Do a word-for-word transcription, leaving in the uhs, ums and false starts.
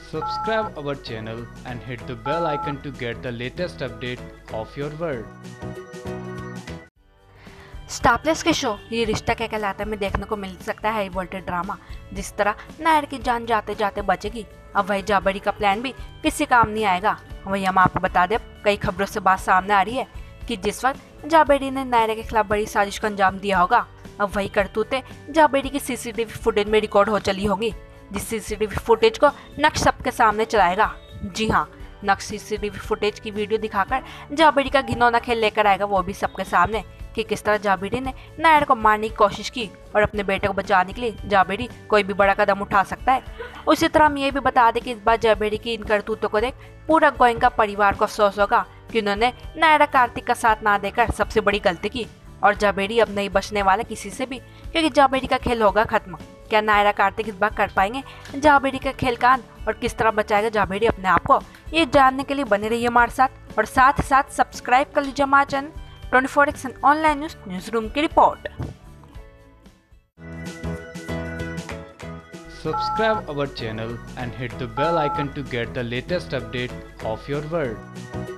Subscribe our channel and hit the bell icon to get the latest update of your world. Star plus के show Yeh Rishta क्या कहलाता है में देखने को मिल सकता है हाई वोल्टेज ड्रामा, जिस तरह नायर की जान जाते जाते बचेगी। अब वही जाबरी का प्लान भी किसी काम नहीं आएगा। वही हम आपको बता दें, कई खबरों से बात सामने आ रही है कि जिस वक्त जाबेरी ने नायरा के खिलाफ बड़ी साजिश का अंजाम दिया होगा, अब वही करतूतें जाबेरी की सीसीटीवी फुटेज में रिकॉर्ड हो चली होगी, जिस सीसीटीवी फुटेज को नक्श सबके सामने चलाएगा। जी हाँ, नक्श सीसीटीवी फुटेज की वीडियो दिखाकर जाबेरी का घिनौना खेल लेकर आएगा, वो भी सबके सामने, कि किस तरह जाबेरी ने नायर को मारने की कोशिश की और अपने बेटे को बचाने के लिए जाबेरी कोई भी बड़ा कदम उठा सकता है। उसी तरह हम ये भी बता दें कि इस बार जाबेरी की इन करतूतों को देख पूरा गोयनका परिवार को अफसोस होगा कि उन्होंने नायरा कार्तिक का साथ ना देकर सबसे बड़ी गलती की, और जाबेरी अब नहीं बचने वाला किसी से भी, क्योंकि जाबेरी का खेल होगा खत्म। क्या नायरा कार्तिक इस बार कर पाएंगे जाबेरी का खेल कान, और किस तरह बचाएगा जाबेरी अपने आप को, ये जानने के लिए बने रहिए हमारे साथ, और साथ ही साथ सब्सक्राइब कर लीजिए हमारा channel twenty four X online news news room की रिपोर्ट। Subscribe our channel and hit the bell icon to get the latest update of your world.